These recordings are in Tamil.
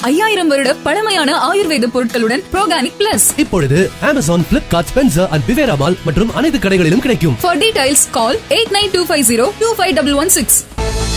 5000 வருட பழமையான ஆயுர்வேத பொருட்களுடன் ப்ரோகானிக் பிளஸ் இப்பொழுது Amazon, Flipkart, Spencer and Bivera Mall மற்றும் அனைத்து கடைகளிலும் கிடைக்கும். For details call 8925025116.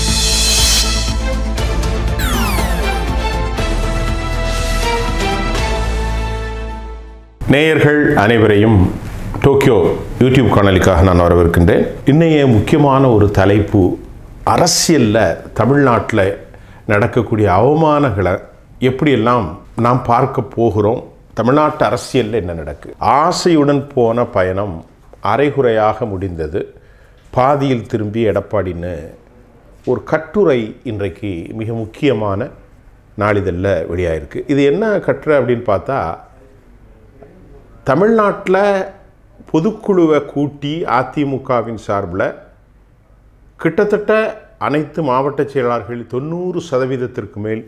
நேயர்கள் அனைவரையும் டோக்கியோ யூடியூப் காணொளிக்காக நான் வரவேற்கின்றேன். இன்னைய முக்கியமான ஒரு தலைப்பு, அரசியலில் தமிழ்நாட்டில் நடக்கக்கூடிய அவமானங்களை எப்படியெல்லாம் நாம் பார்க்க போகிறோம், தமிழ்நாட்டு அரசியலில் என்ன நடக்கு. ஆசையுடன் போன பயணம் அரைகுறையாக முடிந்தது, பாதியில் திரும்பி எடப்பாடின்னு ஒரு கட்டுரை இன்றைக்கு மிக முக்கியமான நாளிதழில் வெளியாயிருக்கு. இது என்ன கட்டுரை அப்படின்னு பார்த்தா, தமிழ்நாட்டில் பொதுக்குழுவை கூட்டி அதிமுகவின் சார்பில் கிட்டத்தட்ட அனைத்து மாவட்ட செயலாளர்கள் 90% மேல்,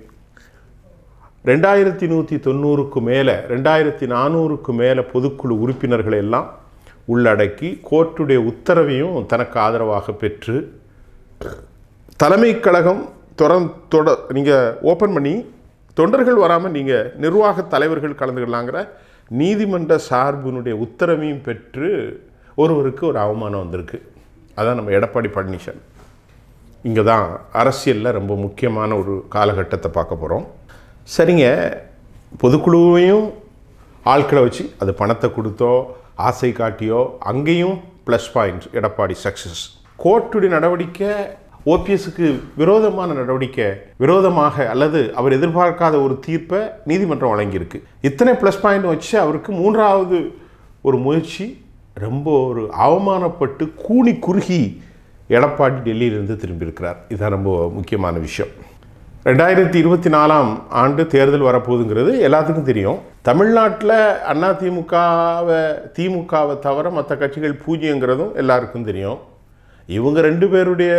2190க்கு மேலே, 2400க்கு மேலே பொதுக்குழு உறுப்பினர்களை எல்லாம் உள்ளடக்கி கோர்ட்டுடைய உத்தரவையும் தனக்கு ஆதரவாக பெற்று தலைமை கழகம் நீங்கள் ஓப்பன் பண்ணி தொண்டர்கள் வராமல் நீங்கள் நிர்வாக தலைவர்கள் கலந்துக்கலாங்கிற நீதிமன்ற சார்பினுடைய உத்தரவையும் பெற்று ஒருவருக்கு ஒரு அவமானம் வந்திருக்கு. அதான் நம்ம எடப்பாடி பழனிசாமி. இங்கே தான் அரசியலில் ரொம்ப முக்கியமான ஒரு காலகட்டத்தை பார்க்க போகிறோம். சரிங்க, பொதுக்குழுவையும் ஆட்களை வச்சு அது பணத்தை கொடுத்தோ ஆசை காட்டியோ அங்கேயும் ப்ளஸ் பாயிண்ட்ஸ், எடப்பாடி சக்ஸஸ். கோர்ட்டுடைய நடவடிக்கை ஓபிஎஸ்க்கு விரோதமான நடவடிக்கை, விரோதமாக அல்லது அவர் எதிர்பார்க்காத ஒரு தீர்ப்பை நீதிமன்றம் வழங்கியிருக்கு. இத்தனை ப்ளஸ் பாயிண்ட் வச்சு அவருக்கு மூன்றாவது ஒரு முயற்சி, ரொம்ப ஒரு அவமானப்பட்டு கூனி குறுகி எடப்பாடி டெல்லியிலிருந்து திரும்பியிருக்கிறார். இதுதான் ரொம்ப முக்கியமான விஷயம். 2024 தேர்தல் வரப்போகுதுங்கிறது எல்லாத்துக்கும் தெரியும். தமிழ்நாட்டில் திமுகவை தவிர மற்ற கட்சிகள் பூஜ்யங்கிறதும் எல்லாருக்கும் தெரியும். இவங்க ரெண்டு பேருடைய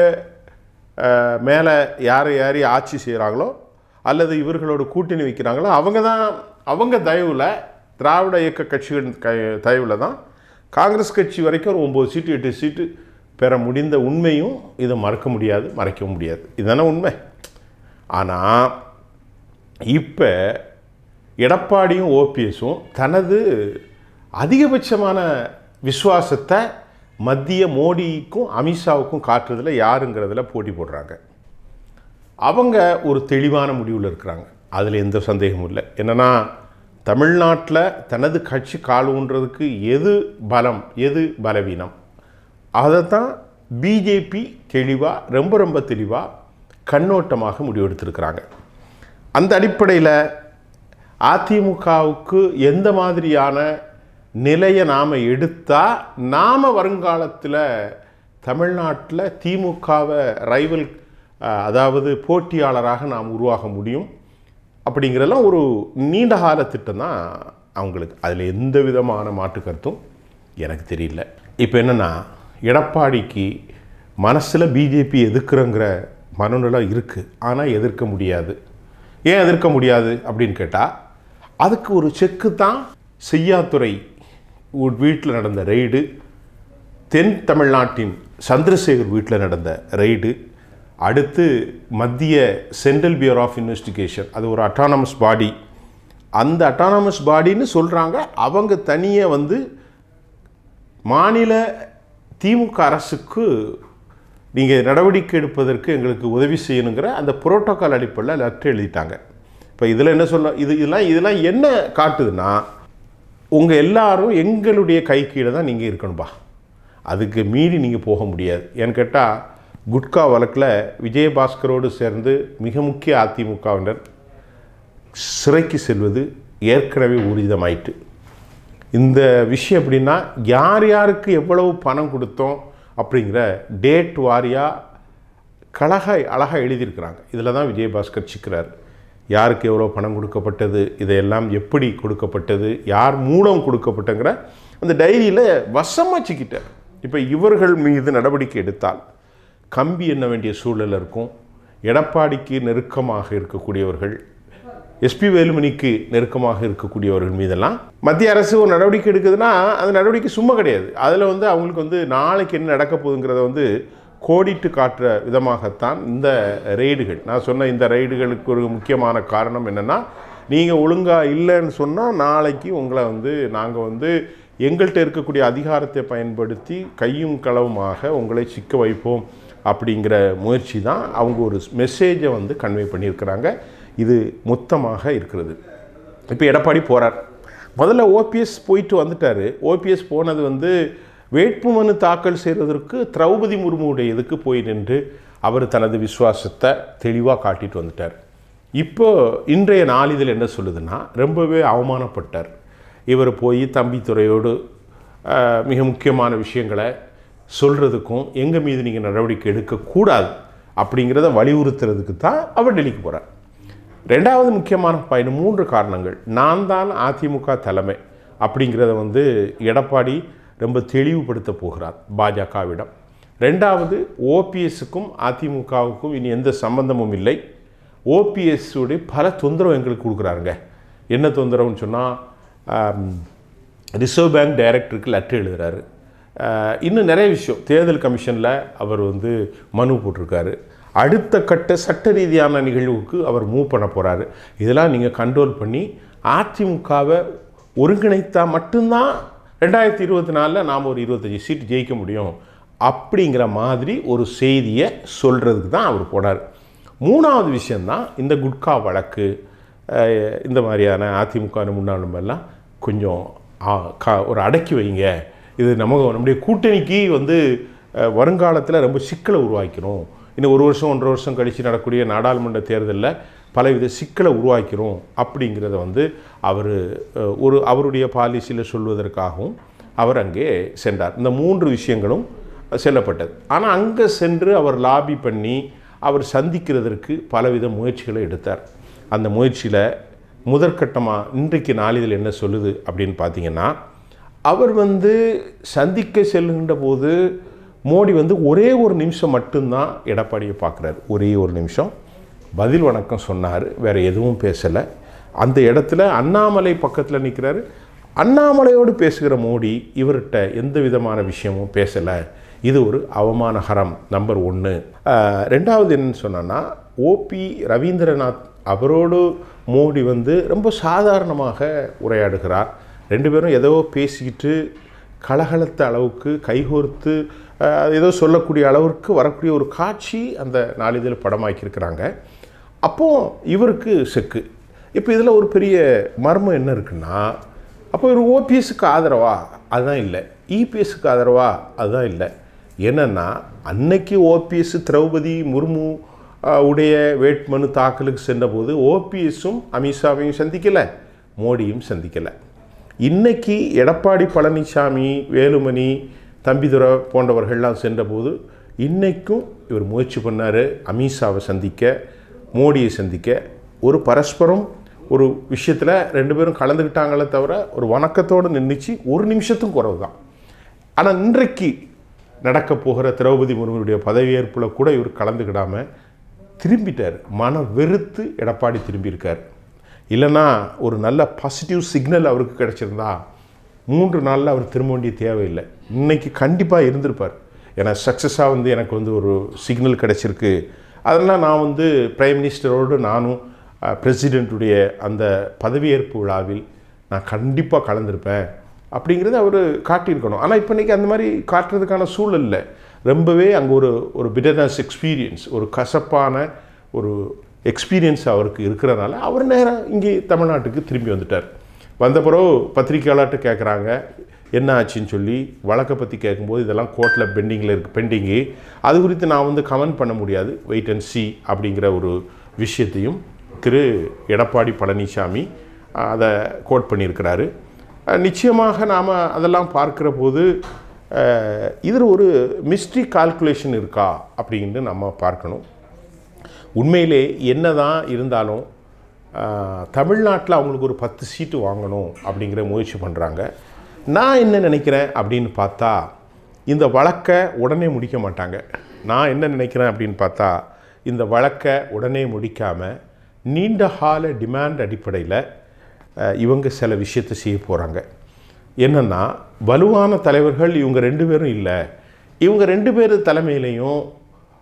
மேலே யாரை ஆட்சி செய்கிறாங்களோ அல்லது இவர்களோட கூட்டணி வைக்கிறாங்களோ அவங்க தயவில், திராவிட இயக்க கட்சிகள் தயவில் தான் காங்கிரஸ் கட்சி வரைக்கும் ஒரு 9 சீட்டு 8 சீட்டு பெற முடிந்த உண்மையும் இதை மறைக்கவும் முடியாது. இதுதானே உண்மை. ஆனால் இப்போ எடப்பாடியும் ஓபிஎஸும் தனது அதிகபட்சமான விசுவாசத்தை மத்திய மோடிக்கும் அமித்ஷாவுக்கும் காட்டுறதுல யாருங்கிறதுல போட்டி போடுறாங்க. அவங்க ஒரு தெளிவான முடிவில் இருக்கிறாங்க, அதில் எந்த சந்தேகமும் இல்லை. என்னென்னா, தமிழ்நாட்டில் தனது கட்சி கால் ஊன்றதுக்கு எது பலம் எது பலவீனம் அதைத்தான் பிஜேபி ரொம்ப தெளிவாக கண்ணோட்டமாக முடிவெடுத்திருக்கிறாங்க. அந்த அடிப்படையில் அதிமுகவுக்கு எந்த மாதிரியான நிலையை நாம் எடுத்தால் நாம் வருங்காலத்தில் தமிழ்நாட்டில் திமுகவை ரைவல், அதாவது போட்டியாளராக நாம் உருவாக முடியும் அப்படிங்கிறதெல்லாம் ஒரு நீண்ட கால திட்டம் தான் அவங்களுக்கு. அதில் எந்த விதமான மாற்று கருத்தும் எனக்கு தெரியல. இப்போ என்னென்னா, எடப்பாடிக்கு மனசில் பிஜேபி எதிர்க்கிறங்கிற மனநிலை இருக்குது, ஆனால் எதிர்க்க முடியாது. ஏன் எதிர்க்க முடியாது அப்படின்னு கேட்டால், அதுக்கு ஒரு செக்கு தான் செய்யாத்துறை வீட்டில் நடந்த ரெய்டு, தென் தமிழ்நாட்டின் சந்திரசேகர் வீட்டில் நடந்த ரெய்டு, அடுத்து மத்திய சென்ட்ரல் பியூரோ ஆஃப் இன்வெஸ்டிகேஷன், அது ஒரு அட்டானமஸ் பாடி. அந்த அட்டானமஸ் பாடின்னு சொல்கிறாங்க. அவங்க தனியாக மாநில திமுக அரசுக்கு நீங்கள் நடவடிக்கை எடுப்பதற்கு எங்களுக்கு உதவி செய்யணுங்கிற அந்த புரோட்டோக்கால் அடிப்படையில் லெட்டர் எழுதிட்டாங்க. இப்போ இதில் என்ன இதெல்லாம் என்ன காட்டுதுன்னா, உங்கள் எல்லாரும் எங்களுடைய கை கீழே தான் நீங்கள் இருக்கணும்பா, அதுக்கு மீறி நீங்கள் போக முடியாது. ஏன்னு கேட்டால், குட்கா வழக்கில் விஜயபாஸ்கரோடு சேர்ந்து மிக முக்கிய அதிமுகவினர் சிறைக்கு செல்வது ஏற்கனவே ஊர்ஜிதமாயிட்டு. இந்த விஷயம் எப்படின்னா, யார் யாருக்கு எவ்வளவு பணம் கொடுத்தோம் அப்படிங்கிற டேட் வாரியாக அழகாக எழுதியிருக்கிறாங்க. இதில் தான் விஜயபாஸ்கர் சிக்கிறார். யாருக்கு எவ்வளோ பணம் கொடுக்கப்பட்டது, இதையெல்லாம் எப்படி கொடுக்கப்பட்டது, யார் மூலம் கொடுக்கப்பட்டங்கிற அந்த டைரியில் வசமாக சிக்கிட்டார். இப்போ இவர்கள் மீது நடவடிக்கை எடுத்தால் கம்பி என்ன வேண்டிய சூழல் இருக்கும். எடப்பாடிக்கு நெருக்கமாக இருக்கக்கூடியவர்கள், எஸ்பி வேலுமணிக்கு நெருக்கமாக இருக்கக்கூடியவர்கள் மீதெல்லாம் மத்திய அரசு ஒரு நடவடிக்கை எடுக்குதுன்னா அந்த நடவடிக்கை சும்மா கிடையாது. அதில் அவங்களுக்கு நாளைக்கு என்ன நடக்க போகுதுங்கிறத கோடிட்டு காட்டுற விதமாகத்தான் இந்த ரெய்டுகள். நான் சொன்ன இந்த ரெய்டுகளுக்கு ஒரு முக்கியமான காரணம் என்னென்னா, நீங்கள் ஒழுங்காக இல்லைன்னு சொன்னால் நாளைக்கு உங்களை நாங்கள் எங்கள்கிட்ட இருக்கக்கூடிய அதிகாரத்தை பயன்படுத்தி கையும் களவுமாக உங்களை சிக்க வைப்போம் அப்படிங்கிற முயற்சி தான் அவங்க ஒரு மெசேஜை கன்வே பண்ணியிருக்கிறாங்க. இது மொத்தமாக இருக்கிறது. இப்போ எடப்பாடி போகிறார். முதல்ல ஓபிஎஸ் போயிட்டு வந்துட்டார். ஓபிஎஸ் போனது வேட்புமனு தாக்கல் செய்வதற்கு திரௌபதி முர்முடைய இதுக்கு போய் நின்று அவர் தனது விசுவாசத்தை தெளிவாக காட்டிட்டு வந்துட்டார். இப்போ இன்றைய நாளிதழ் என்ன சொல்லுதுன்னா, ரொம்பவே அவமானப்பட்டார். இவர் போய் தம்பித்துறையோடு மிக முக்கியமான விஷயங்களை சொல்கிறதுக்கும் எங்கள் மீது நீங்கள் நடவடிக்கை எடுக்கக்கூடாது அப்படிங்கிறத வலியுறுத்துறதுக்கு தான் அவர் டெல்லிக்கு போகிறார். ரெண்டாவது முக்கியமான பாயிண்ட், 3 காரணங்கள். நான் தான் அதிமுக தலைமை அப்படிங்கிறத எடப்பாடி ரொம்ப தெளிவுபடுத்த போகிறார் பாஜகவிடம். ரெண்டாவது, ஓபிஎஸ்ஸுக்கும் அதிமுகவுக்கும் இனி எந்த சம்பந்தமும் இல்லை. ஓபிஎஸ்ஸுடைய பல தொந்தரவு எங்களுக்கு கொடுக்குறாருங்க. என்ன தொந்தரவுன்னு சொன்னால், ரிசர்வ் பேங்க் டைரக்டருக்கு லெட்டர் எழுதுகிறாரு. இன்னும் நிறைய விஷயம், தேர்தல் கமிஷனில் அவர் மனு போட்டிருக்காரு. அடுத்த கட்ட சட்ட ரீதியான நிகழ்வுக்கு அவர் மூவ் பண்ண போகிறாரு. இதெல்லாம் நீங்கள் கண்ட்ரோல் பண்ணி அதிமுகவை ஒருங்கிணைத்தால் மட்டும்தான் 2024 நாம் ஒரு 25 சீட் ஜெயிக்க முடியும் அப்படிங்கிற மாதிரி ஒரு செய்தியை சொல்கிறதுக்கு தான் அவர் போனார். 3வது விஷயந்தான் இந்த குட்கா வழக்கு. இந்த மாதிரியான அதிமுக முன்னாளுமெல்லாம் கொஞ்சம் ஒரு அடக்கி வைங்க. இது நம்முடைய கூட்டணிக்கு வருங்காலத்தில் ரொம்ப சிக்கலை உருவாக்கணும். இன்னும் 1 வருஷம் 1.5 வருஷம் கழித்து நடக்கூடிய நாடாளுமன்ற தேர்தலில் பலவித சிக்கலை உருவாக்கிறோம் அப்படிங்கிறத அவருடைய பாலிசியில் சொல்வதற்காகவும் அவர் அங்கே சென்றார். இந்த 3 விஷயங்களும் செல்லப்பட்டது. ஆனால் அங்கே சென்று அவர் லாபி பண்ணி அவர் சந்திக்கிறதற்கு பலவித முயற்சிகளை எடுத்தார். அந்த முயற்சியில் முதற்கட்டமாக இன்றைக்கு நாளிதழ் என்ன சொல்லுது அப்படின்னு பார்த்தீங்கன்னா, அவர் சந்திக்க செல்லுகின்ற போது மோடி ஒரே ஒரு நிமிஷம் மட்டும்தான் எடப்பாடியை பார்க்குறாரு. ஒரே ஒரு நிமிஷம் பதில் வணக்கம் சொன்னார், வேறு எதுவும் பேசலை. அந்த இடத்துல அண்ணாமலை பக்கத்தில் நிற்கிறாரு. அண்ணாமலையோடு பேசுகிற மோடி இவர்கிட்ட எந்த விதமான விஷயமும் பேசலை. இது ஒரு அவமானகரம், நம்பர் 1. ரெண்டாவது என்னன்னு சொன்னோன்னா, ஓபி ரவீந்திரநாத் அவரோடு மோடி ரொம்ப சாதாரணமாக உரையாடுகிறார். 2 பேரும் ஏதோ பேசிக்கிட்டு கலகலத்த அளவுக்கு கைகோர்த்து ஏதோ சொல்லக்கூடிய அளவுக்கு வரக்கூடிய ஒரு காட்சி அந்த நாளிதழ் படமாக்கியிருக்கிறாங்க. அப்போது இவருக்கு செக்கு. இப்போ இதில் ஒரு பெரிய மர்மம் என்ன இருக்குன்னா, அப்போ இவர் ஓபிஎஸ்க்கு ஆதரவா? அதுதான் இல்லை. இபிஎஸ்க்கு ஆதரவா? அதுதான் இல்லை. என்னென்னா, அன்னைக்கு ஓபிஎஸ் திரௌபதி முர்மு உடைய வேட்புமனு தாக்கலுக்கு சென்றபோது ஓபிஎஸும் அமித்ஷாவையும் சந்திக்கலை, மோடியும் சந்திக்கலை. இன்றைக்கி எடப்பாடி பழனிசாமி, வேலுமணி, தம்பிதுரை போன்றவர்கள்லாம் சென்றபோது இன்றைக்கும் இவர் முயற்சி பண்ணார் அமித்ஷாவை சந்திக்க, மோடியை சந்திக்க. ஒரு பரஸ்பரம் ஒரு விஷயத்தில் 2 பேரும் கலந்துக்கிட்டாங்களே தவிர ஒரு வணக்கத்தோடு நின்றுச்சு. 1 நிமிஷத்துக்கும் குறவு தான். ஆனால் இன்றைக்கு நடக்க போகிற திரௌபதி முர்முடைய பதவியேற்பில் கூட இவர் கலந்துக்கிடாமல் திரும்பிட்டார். மன வெறுத்து எடப்பாடி திரும்பியிருக்கார். இல்லைன்னா ஒரு நல்ல பாசிட்டிவ் சிக்னல் அவருக்கு கிடச்சிருந்தா 3 நாளில் அவர் திரும்ப வேண்டிய தேவையில்லை. இன்றைக்கி கண்டிப்பாக இருந்திருப்பார். ஏன்னா சக்ஸஸாக எனக்கு ஒரு சிக்னல் கிடச்சிருக்கு. அதெல்லாம் நான் பிரைம் மினிஸ்டரோடு நானும் பிரசிடெண்ட்டுடைய அந்த பதவியேற்பு விழாவில் நான் கண்டிப்பாக கலந்துருப்பேன் அப்படிங்கிறத அவர் காட்டியிருக்கணும். ஆனால் இப்போ இன்றைக்கி அந்த மாதிரி காட்டுறதுக்கான சூழல் இல்லை. ரொம்பவே அங்கே ஒரு பிட்டர்னஸ் எக்ஸ்பீரியன்ஸ், ஒரு கசப்பான ஒரு எக்ஸ்பீரியன்ஸ் அவருக்கு இருக்கிறனால அவர் நேராக இங்கே தமிழ்நாட்டுக்கு திரும்பி வந்துட்டார். வந்த பிறகு பத்திரிக்கையாளர்கிட்ட கேட்குறாங்க என்ன ஆச்சுன்னு சொல்லி. வழக்கை பற்றி கேட்கும்போது இதெல்லாம் கோர்ட்டில் பெண்டிங்கு, அது குறித்து நான் கமெண்ட் பண்ண முடியாது, வெயிட் அண்ட் சி அப்படிங்கிற ஒரு விஷயத்தையும் திரு எடப்பாடி பழனிசாமி அதை கோட் பண்ணியிருக்கிறாரு. நிச்சயமாக நாம் அதெல்லாம் பார்க்குற போது இதில் ஒரு மிஸ்ட்ரி கால்குலேஷன் இருக்கா அப்படின்ட்டு நம்ம பார்க்கணும். உண்மையிலே என்ன தான் இருந்தாலும் தமிழ்நாட்டில் அவங்களுக்கு ஒரு 10 சீட்டு வாங்கணும் அப்படிங்கிற முயற்சி பண்ணுறாங்க. நான் என்ன நினைக்கிறேன் அப்படின்னு பார்த்தா, இந்த வழக்கை உடனே முடிக்க மாட்டாங்க. நான் என்ன நினைக்கிறேன் அப்படின்னு பார்த்தா, இந்த வழக்கை உடனே முடிக்காமல் நீண்ட கால டிமாண்ட் அடிப்படையில் இவங்க சில விஷயத்தை செய்ய போகிறாங்க. என்னென்னா, வலுவான தலைவர்கள் இவங்க 2 பேரும் இல்லை. இவங்க 2 பேர் தலைமையிலையும்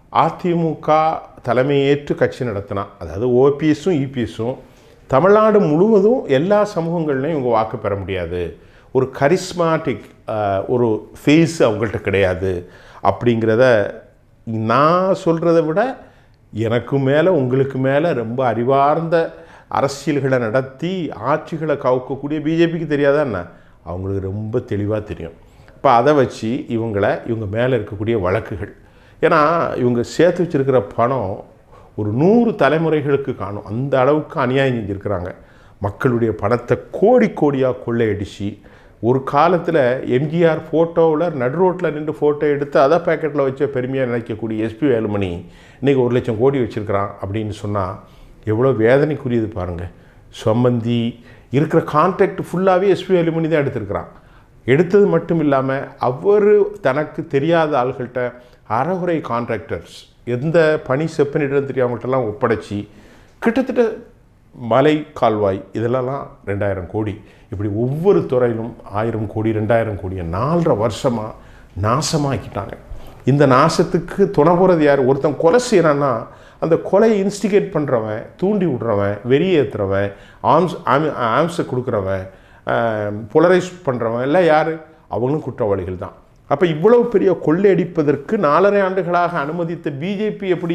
அதிமுக தலைமையேற்று கட்சி நடத்தினா, அதாவது ஓபிஎஸும் இபிஎஸும் தமிழ்நாடு முழுவதும் எல்லா சமூகங்கள்லையும் இவங்க வாக்கு பெற முடியாது, ஒரு கரிஸ்மாட்டிக் ஒரு ஃபேஸ் அவங்கள்ட்ட கிடையாது அப்படிங்கிறத நான் சொல்கிறத விட எனக்கு மேலே உங்களுக்கு மேலே ரொம்ப அறிவார்ந்த அரசியல்களை நடத்தி ஆட்சிகளை கவுக்கக்கூடிய பிஜேபிக்கு தெரியாதா என்ன? அவங்களுக்கு ரொம்ப தெளிவாக தெரியும். இப்போ அதை வச்சு இவங்க மேலே இருக்கக்கூடிய வழக்குகள், ஏன்னா இவங்க சேர்த்து வச்சுருக்கிற பணம் ஒரு 100 தலைமுறைகளுக்கு காணும், அந்த அளவுக்கு அநியாயம் செஞ்சுருக்கிறாங்க. மக்களுடைய பணத்தை கோடி கோடியாக கொள்ளையடிச்சு ஒரு காலத்தில் எம்ஜிஆர் ஃபோட்டோவில் நடு ரோட்டில் நின்று ஃபோட்டோ எடுத்து அதை பேக்கெட்டில் வச்ச பெருமையாக நினைக்கக்கூடிய எஸ்பி வேலுமணி இன்றைக்கி 1 லட்சம் கோடி வச்சுருக்கிறான் அப்படின்னு சொன்னால் எவ்வளோ வேதனைக்குரியது பாருங்கள். சம்பந்தி இருக்கிற கான்ட்ராக்ட் ஃபுல்லாகவே எஸ்பி வேலுமணி தான் எடுத்திருக்கிறான். எடுத்தது மட்டும் இல்லாமல் அவர் தனக்கு தெரியாத ஆள்கள்கிட்ட அறகுறை கான்ட்ராக்டர்ஸ் எந்த பணி செப்பனிடம் தெரியாமட்டெல்லாம் ஒப்படைச்சி கிட்டத்தட்ட மலை கால்வாய் இதெல்லாம் 2000 கோடி, இப்படி ஒவ்வொரு துறையிலும் 1000 கோடி 2000 கோடியை 4.5 வருஷமாக நாசமாக்கிட்டாங்க. இந்த நாசத்துக்கு துணை போகிறது யார்? ஒருத்தன் கொலை செய்கிறான்னா அந்த கொலையை இன்ஸ்டிகேட் பண்ணுறவன், தூண்டி விடுறவன், வெறியேற்றுறவன், ஆம்ஸை கொடுக்குறவன், போலரைஸ் பண்ணுறவன் எல்லாம் யார்? அவங்களும் குற்றவாளிகள் தான். அப்போ இவ்வளவு பெரிய கொள்ளையடிப்பதற்கு 4.5 ஆண்டுகளாக அனுமதித்த பிஜேபி எப்படி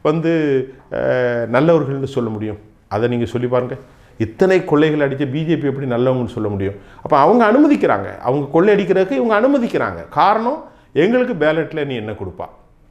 நல்லவர்கள்னு சொல்ல முடியும்? அதை நீங்கள் சொல்லி பாருங்கள். இத்தனை கொள்ளைகள் அடித்த பிஜேபி எப்படி நல்லவங்கன்னு சொல்ல முடியும்? அப்போ அவங்க அனுமதிக்கிறாங்க, அவங்க கொள்ளை அடிக்கிறதுக்கு இவங்க அனுமதிக்கிறாங்க. காரணம், எங்களுக்கு பேலட்டில் நீ என்ன கொடுப்பா,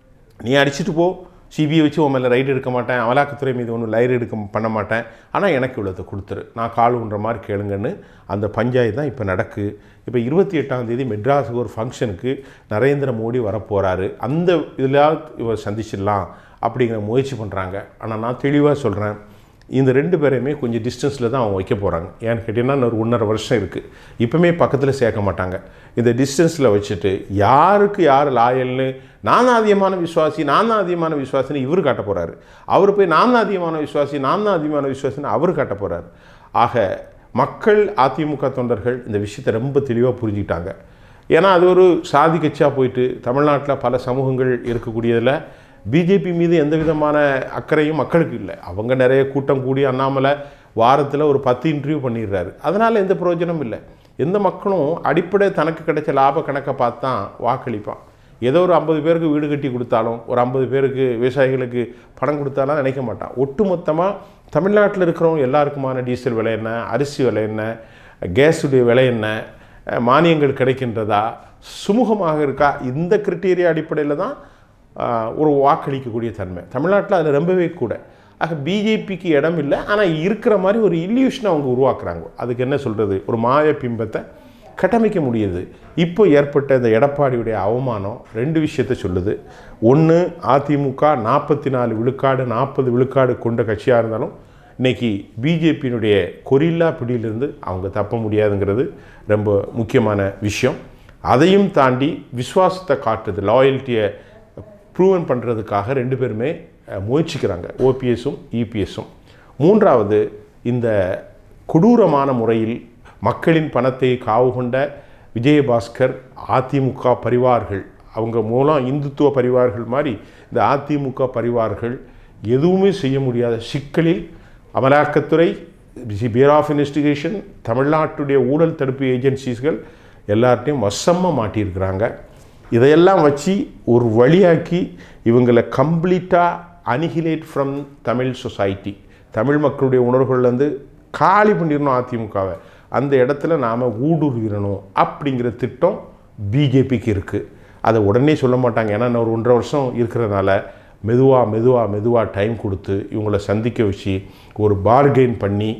நீ அடிச்சுட்டு போ, சிபிஐ வச்சு உன் மேலே ரைடு எடுக்க மாட்டேன், அமலாக்கத்துறை மீது ஒன்றும் ரைடு பண்ண மாட்டேன், ஆனால் எனக்கு இவ்வளோத்தை கொடுத்துரு, நான் கால் ஊன்ற மாதிரி கேளுங்கன்னு அந்த பஞ்சாயத்து தான் இப்போ நடக்கு. இப்போ 28ஆம் தேதி மெட்ராஸுக்கு ஒரு ஃபங்க்ஷனுக்கு நரேந்திர மோடி வரப்போகிறாரு. அந்த இதில் இவர் சந்திச்சிடலாம் அப்படிங்கிற முயற்சி பண்ணுறாங்க. ஆனால் நான் தெளிவாக சொல்கிறேன், இந்த 2 பேரையுமே கொஞ்சம் டிஸ்டன்ஸில் தான் அவங்க வைக்க போகிறாங்க. ஏன்னு கேட்டிங்கன்னா ஒரு 1.5 வருஷம் இருக்குது, இப்போமே பக்கத்தில் சேர்க்க மாட்டாங்க. இந்த டிஸ்டன்ஸில் வச்சுட்டு யாருக்கு யார் லாயல்னு, நான் தான் அதிகமான விசுவாசின்னு இவர் காட்ட போகிறாரு. அவர் போய் நான் தான் அதிகமான விசுவாசின்னு அவர் காட்ட போகிறாரு. ஆக மக்கள், அதிமுக தொண்டர்கள் இந்த விஷயத்தை ரொம்ப தெளிவாக புரிஞ்சுக்கிட்டாங்க. ஏன்னா அது ஒரு சாதி கட்சியாக போயிட்டு தமிழ்நாட்டில் பல சமூகங்கள் இருக்கக்கூடியதில் பிஜேபி மீது எந்த விதமான அக்கறையும் மக்களுக்கு இல்லை. அவங்க நிறைய கூட்டம் கூடி அண்ணாமலை வாரத்தில் ஒரு 10 இன்டர்வியூ பண்ணிடுறாரு. அதனால் எந்த பிரயோஜனமும் இல்லை. எந்த மக்களும் அடிப்படை தனக்கு கிடைச்ச லாப கணக்கை பார்த்து தான் வாக்களிப்பான். ஏதோ ஒரு 50 பேருக்கு வீடு கட்டி கொடுத்தாலும், ஒரு 50 பேருக்கு விவசாயிகளுக்கு பணம் கொடுத்தாலும் நினைக்க மாட்டான். ஒட்டுமொத்தமாக தமிழ்நாட்டில் இருக்கிறவங்க எல்லாருக்குமான டீசல் விலை என்ன, அரிசி விலை என்ன, கேஸுடைய விலை என்ன, மானியங்கள் கிடைக்கின்றதா, சுமூகமாக இருக்கா, இந்த கிரிட்டீரியா அடிப்படையில் தான் ஒரு வாக்களிக்கக்கூடிய தன்மை தமிழ்நாட்டில் அதில் ரொம்பவே கூட. ஆக பிஜேபிக்கு இடம் இல்லை, ஆனால் இருக்கிற மாதிரி ஒரு இல்யூஷனை அவங்க உருவாக்குறாங்க. அதுக்கு என்ன சொல்கிறது, ஒரு மாய பிம்பத்தை கட்டமைக்க முடியுது. இப்போ ஏற்பட்ட இந்த எடப்பாடியுடைய அவமானம் 2 விஷயத்தை சொல்லுது. ஒன்று, அதிமுக 44 விழுக்காடு 40 விழுக்காடு கொண்ட கட்சியாக இருந்தாலும் இன்றைக்கி பிஜேபியினுடைய கொரில்லா பிடியிலிருந்து அவங்க தப்ப முடியாதுங்கிறது ரொம்ப முக்கியமான விஷயம். அதையும் தாண்டி விசுவாசத்தை காட்டுது, லாயல்ட்டியை ப்ரூவன் பண்ணுறதுக்காக 2 பேருமே முயற்சிக்கிறாங்க, ஓபிஎஸும் இபிஎஸும். 3வது, இந்த கொடூரமான முறையில் மக்களின் பணத்தை காவு கொண்ட விஜயபாஸ்கர், அதிமுக பரிவார்கள், அவங்க மூலம் இந்துத்துவ பரிவார்கள் மாதிரி இந்த அதிமுக பரிவார்கள் எதுவுமே செய்ய முடியாத சிக்கலில் அமலாக்கத்துறை, பியூரோ ஆஃப் இன்வெஸ்டிகேஷன், தமிழ்நாட்டுடைய ஊழல் தடுப்பு ஏஜென்சிஸ்கள் எல்லார்ட்டையும் வசமாக மாட்டியிருக்கிறாங்க. இதையெல்லாம் வச்சு ஒரு வழியாக்கி இவங்களை கம்ப்ளீட்டாக annihilate from Tamil society, Tamil மக்களுடைய உணர்வுகள்லேருந்து காலி பண்ணிடணும் அதிமுகவை. அந்த இடத்துல நாம் ஊடுருவிடணும் அப்படிங்கிற திட்டம் பிஜேபிக்கு இருக்குது. அதை உடனே சொல்ல மாட்டாங்க, ஏன்னா ஒரு 1.5 வருஷம் இருக்கிறதுனால மெதுவாக டைம் கொடுத்து இவங்களை சந்திக்க வச்சு ஒரு பார்கெயின் பண்ணி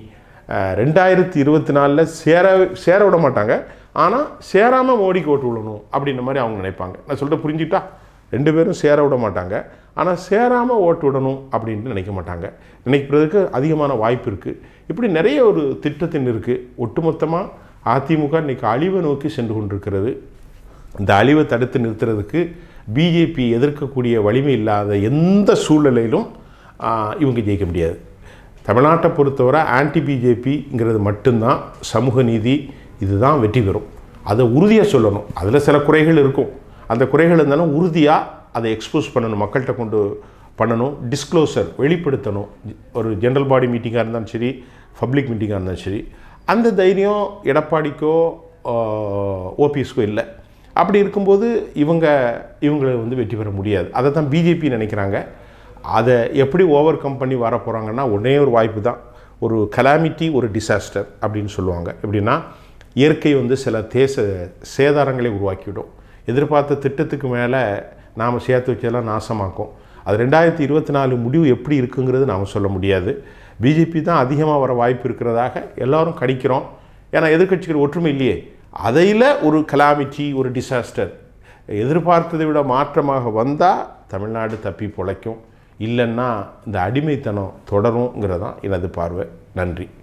2024 சேர விட மாட்டாங்க. ஆனால் சேராமல் மோடிக்கு ஓட்டு விடணும் அப்படின்ற மாதிரி அவங்க நினைப்பாங்க. நான் சொல்லிட்டு புரிஞ்சுக்கிட்டா, 2 பேரும் சேர விட மாட்டாங்க, ஆனால் சேராமல் ஓட்டு விடணும் அப்படின்ட்டு நினைக்க மாட்டாங்க. நினைக்கிறதுக்கு அதிகமான வாய்ப்பு இருக்குது. இப்படி நிறைய ஒரு திட்டத்தின் இருக்குது. ஒட்டுமொத்தமாக அதிமுக இன்றைக்கி அழிவை நோக்கி சென்று கொண்டிருக்கிறது. இந்த அழிவை தடுத்து நிறுத்துறதுக்கு பிஜேபி எதிர்க்கக்கூடிய வலிமை இல்லாத எந்த சூழ்நிலையிலும் இவங்க ஜெயிக்க முடியாது. தமிழ்நாட்டை பொறுத்தவரை ஆன்டி பிஜேபிங்கிறது மட்டும்தான் சமூக நீதி, இதுதான் வெற்றி பெறும். அதை உறுதியாக சொல்லணும். அதில் சில குறைகள் இருக்கும், அந்த குறைகள் இருந்தாலும் உறுதியாக அதை எக்ஸ்போஸ் பண்ணணும், மக்கள்கிட்ட கொண்டு பண்ணணும், டிஸ்க்ளோசர் வெளிப்படுத்தணும். ஒரு ஜென்ரல் பாடி மீட்டிங்காக இருந்தாலும் சரி, பப்ளிக் மீட்டிங்காக இருந்தாலும் சரி, அந்த தைரியம் எடப்பாடிக்கோ ஓபிஎஸ்க்கோ இல்லை. அப்படி இருக்கும்போது இவங்களை வெற்றி பெற முடியாது. அதை தான் பிஜேபி நினைக்கிறாங்க. அதை எப்படி ஓவர் கம் பண்ணி வர போகிறாங்கன்னா, ஒரே ஒரு வாய்ப்பு தான். ஒரு கலாமிட்டி, ஒரு டிசாஸ்டர் அப்படின்னு சொல்லுவாங்க. எப்படின்னா, இயற்கை சில சேதாரங்களை உருவாக்கிவிடும். எதிர்பார்த்த திட்டத்துக்கு மேலே நாம் சேர்த்து வச்சதெல்லாம் நாசமாக்கும். அது 2024 முடிவு எப்படி இருக்குங்கிறது நாம் சொல்ல முடியாது. பிஜேபி தான் அதிகமாக வர வாய்ப்பு இருக்கிறதாக எல்லோரும் கணிக்கிறோம். ஏன்னா எதிர்க்கட்சிகள் ஒற்றுமை இல்லையே. அதையில் ஒரு கலாமிட்டி, ஒரு டிசாஸ்டர் எதிர்பார்த்ததை விட மாற்றமாக வந்தால் தமிழ்நாடு தப்பி பொழைக்கும். இல்லைன்னா இந்த அடிமைத்தனம் தொடருங்கிறதான் எனது பார்வை. நன்றி.